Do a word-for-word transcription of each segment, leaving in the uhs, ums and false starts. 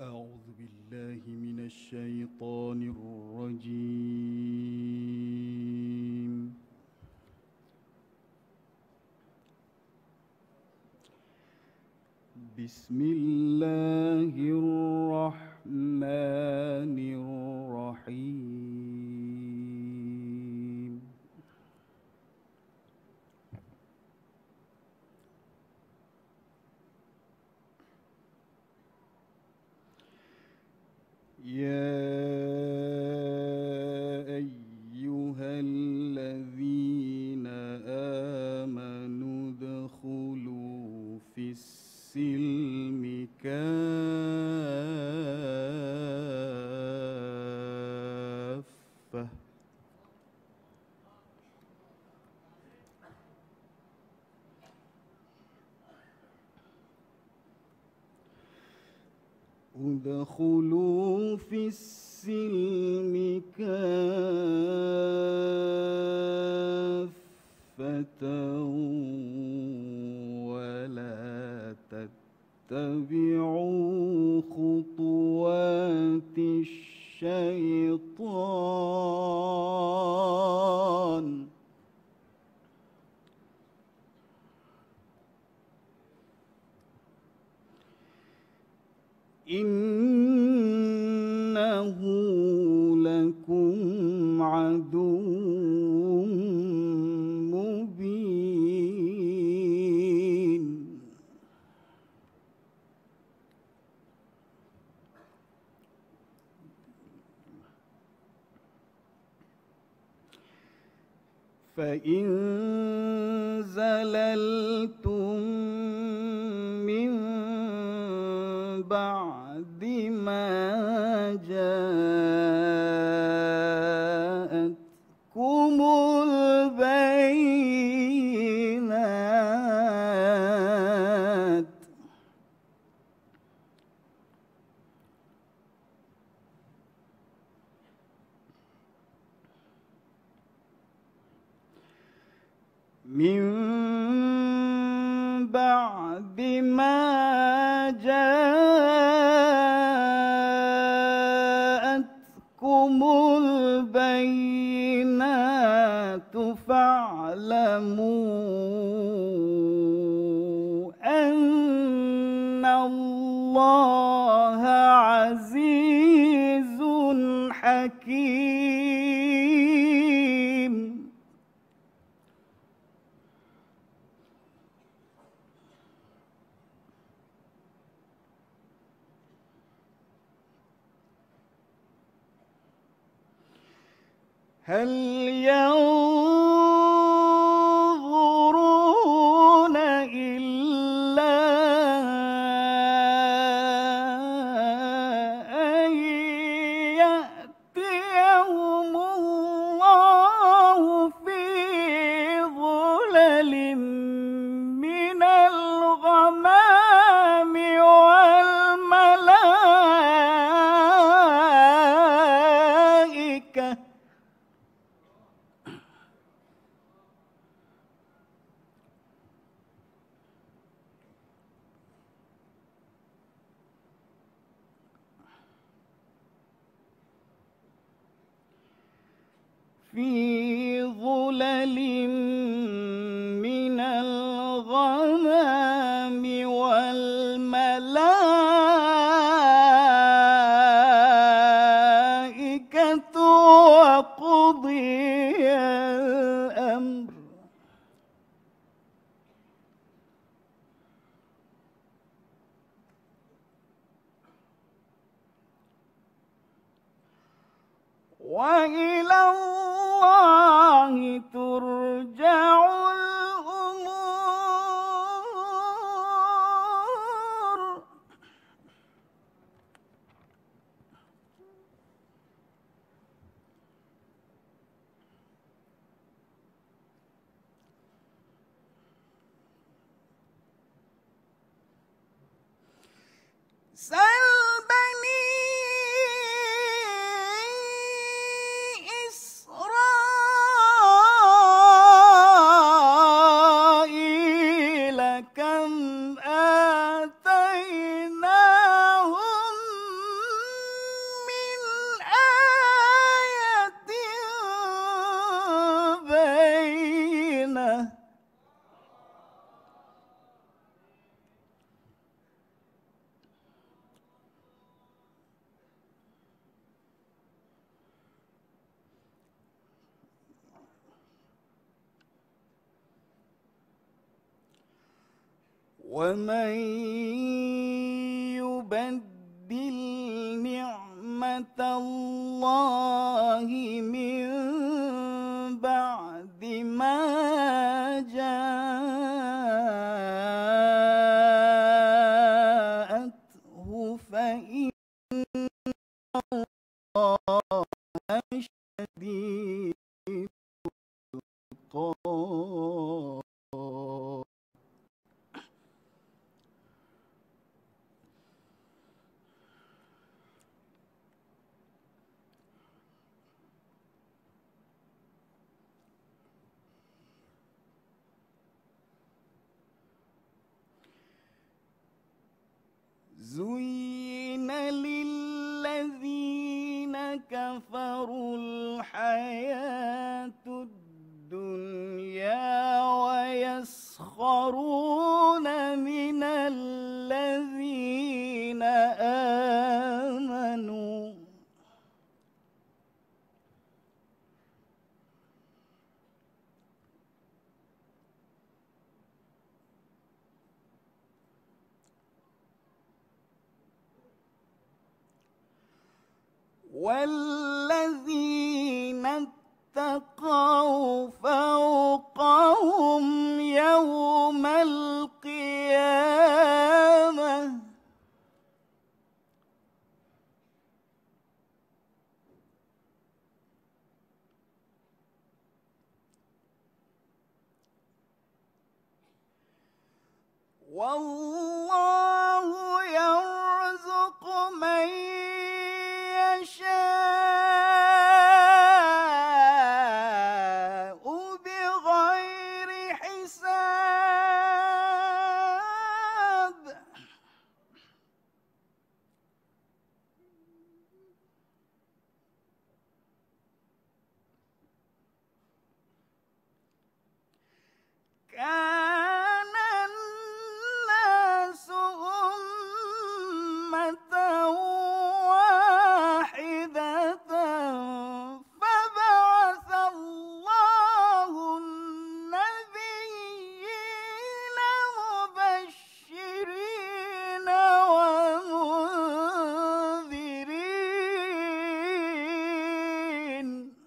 أعوذ بالله من الشيطان الرجيم. بسم الله الرحمن الرحيم. يا أيها الذين آمنوا ادخلوا في السلم كافة ادخلوا في السلم كافة ولا تتبعوا خطوات الشيطان إنه لكم عدو مبين. فإن زللتم من بعد ما جاءتكم البينات من بعد ما جاءتكم البينات فاعلموا أن الله عزيز حكيم. هل ينظرون إلا أن يأتيهم الله في ظلل من الغمام والملائكة في ظلل من الغمام والملائكة وقضي الأمر وإلى الله ترجع الأمور. سل بني إسرائيل كم آتيناهم ومن يبدل نعمة الله من بعد ما جاءته فإن الله شديد العقاب. زين للذين كفروا الحياة الدنيا ويسخرون من الذين آمنوا والذين اتقوا فوقهم يوم القيامة والله يرزق من يشاء بغير حساب. كان الناس أمة واحدة فبعث الله النبيين مبشرين ومنذرين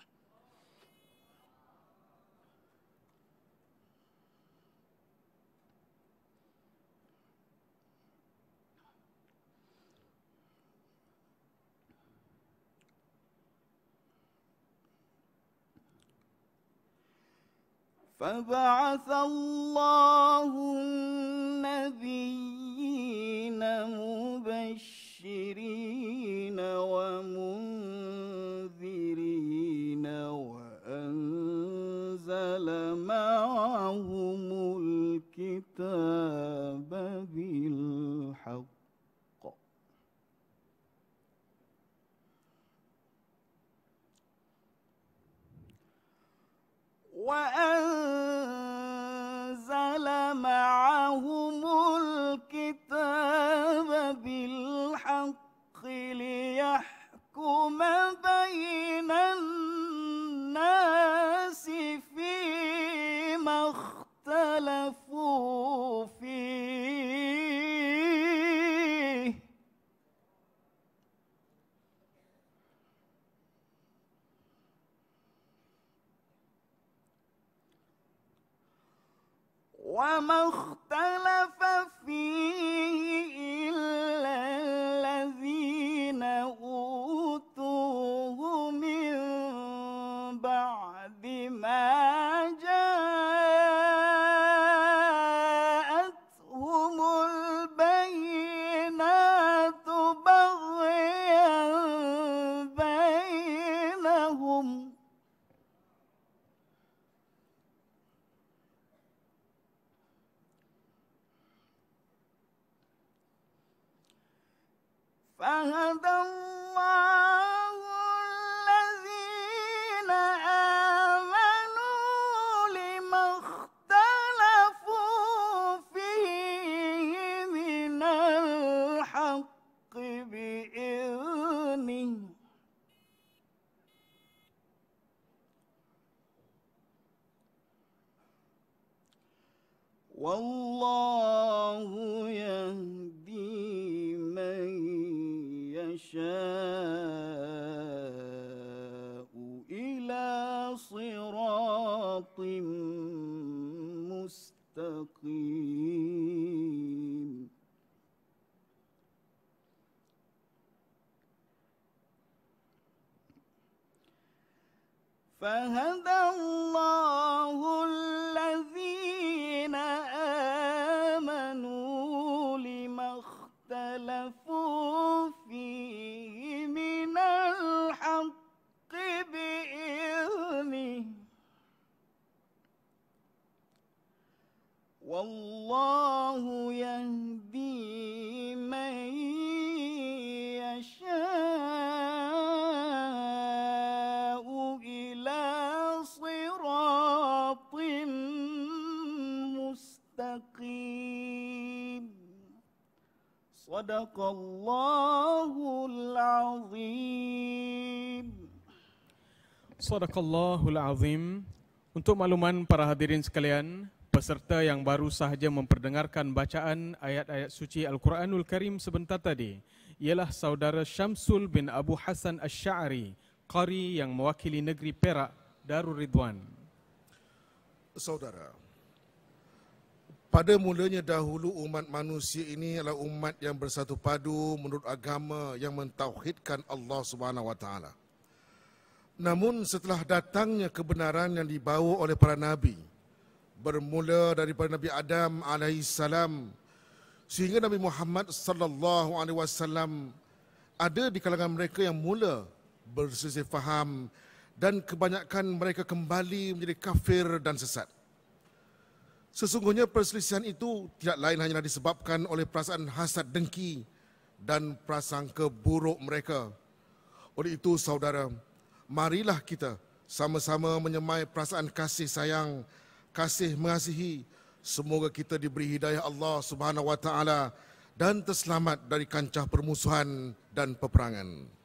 فبعث الله النبيين مبشرين ومنذرين وأنزل معهم الكتاب بالحق وأنزل معهم الكتاب بالحق ليحكم بين الناس فيما اختلفوا فيه وما اختلف فيه إلا الذين أوتوه من بعد ما جاءتهم البينات بغيا بينهم فهدى الله الذين آمنوا لما اختلفوا فيه من الحق بإذنه والله Wallahu yahdi man yasha'u ila siratim mustaqim. فهدى الله الذين آمنوا لما اختلفوا فيه من الحق بإذنه والله يهدي من يشاء إلى صراط مستقيم. صدق الله العظيم. Sadaqallahul Azim. Untuk makluman para hadirin sekalian, peserta yang baru sahaja memperdengarkan bacaan ayat-ayat suci Al-Quranul Karim sebentar tadi ialah saudara Syamsul bin Abu Hasan Asy-Sya'ri, qari yang mewakili negeri Perak, Darul Ridwan. Saudara, pada mulanya dahulu umat manusia ini adalah umat yang bersatu padu menurut agama yang mentauhidkan Allah Subhanahu wa taala. Namun setelah datangnya kebenaran yang dibawa oleh para nabi, bermula daripada Nabi Adam alaihissalam sehingga Nabi Muhammad sallallahu alaihi wasallam, ada di kalangan mereka yang mula berselisih faham dan kebanyakan mereka kembali menjadi kafir dan sesat. Sesungguhnya perselisihan itu tidak lain hanyalah disebabkan oleh perasaan hasad dengki dan prasangka buruk mereka. Oleh itu saudara, marilah kita sama-sama menyemai perasaan kasih sayang, kasih mengasihi. Semoga kita diberi hidayah Allah Subhanahu wa taala dan terselamat dari kancah permusuhan dan peperangan.